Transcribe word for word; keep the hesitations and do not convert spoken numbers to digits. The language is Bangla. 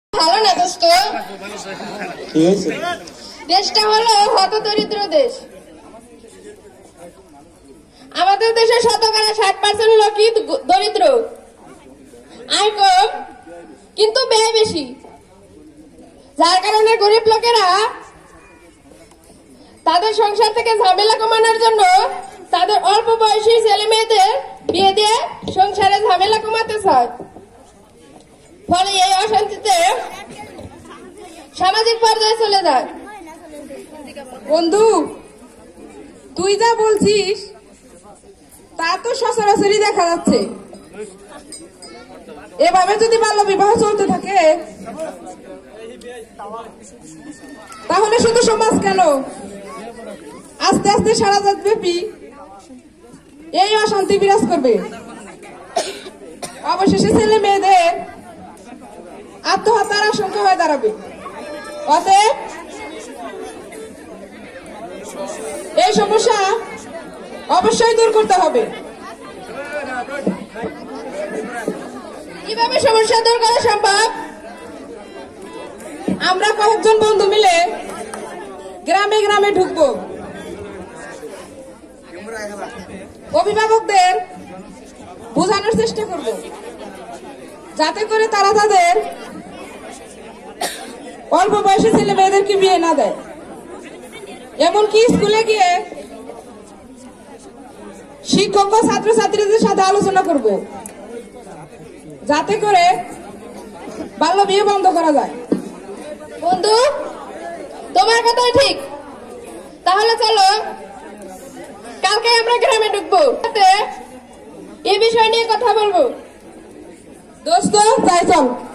ভালো না দোস্ত। দেশটা হলো হতদরিদ্র দেশ। আমাদের দেশে শতকরা ষাট পার্সেন্ট লোকই দরিদ্র, আয় কম কিন্তু ব্যয় বেশি, যার কারণে গরিব লোকেরা তাদের সংসার থেকে ঝামেলা কমানোর জন্য তাদের অল্প বয়সী ছেলে মেয়েদের বিয়ে দিয়ে সংসারে ঝামেলা কমাতে চায়। ফলে এই অশান্তিতে সামাজিক পর্যায়ে চলে যায়। বন্ধু, তুই যা বলছিস তা তো সচরাচরই দেখা যাচ্ছে। এভাবে যদি বাল্য বিবাহ চলতে থাকে তাহলে শুধু সমাজ কেন, আস্তে আস্তে সারা জাত ব্যাপী এই অশান্তি বিরাজ করবে। অবশেষে ছেলে মেয়েদের আত্মহত্যার আশঙ্কা হয়ে দাঁড়াবে। অতএব এই সমস্যা অবশ্যই দূর করতে হবে। কিভাবে সমস্যা দূর করা সম্ভব? আমরা কয়েকজন বন্ধু মিলে গ্রামে গ্রামে ঢুকবো, অভিভাবকদের বোঝানোর চেষ্টা করব যাতে করে তারা তাদের অল্প বয়সী ছেলে মেয়েদেরকে বিয়ে না দেয়। এমনকি স্কুলে গিয়ে শিক্ষক ও ছাত্রছাত্রীদের সাথে আলোচনা করব যাতে করে বাল্য বিয়ে বন্ধ করা যায়। বন্ধু, তোমার কথাই ঠিক। তাহলে চলো কালকে আমরা গ্রামে ঢুকবো, এই বিষয় নিয়ে কথা বলবো। দোস্ত, তাই চল।